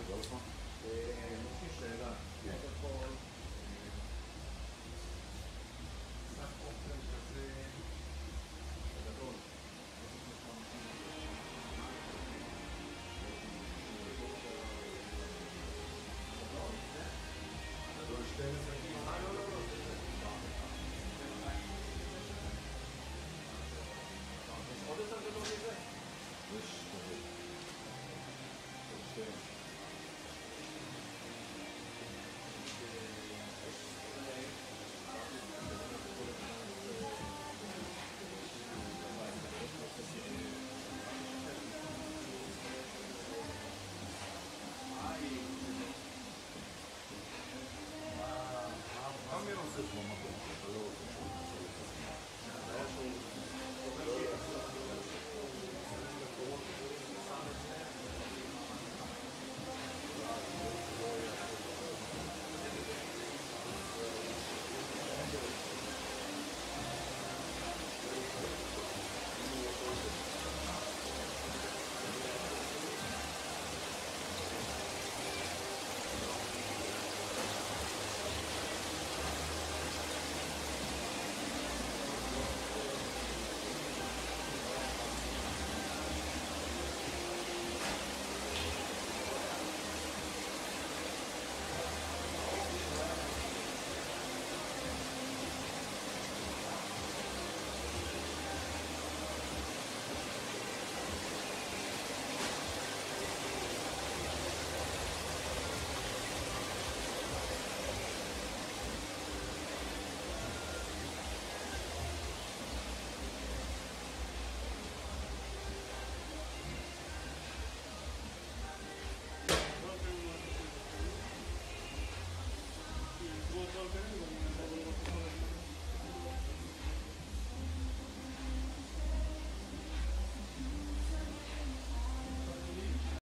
לדבר לך? יש לי שאלה. קודם כל, שק אוכל כזה גדול. גדול 12 קילו? לא. יש עוד יותר גדול מזה? יש כזה. עוד שתי. מה מי עושה במקום? אתה לא רוצה Boa tarde,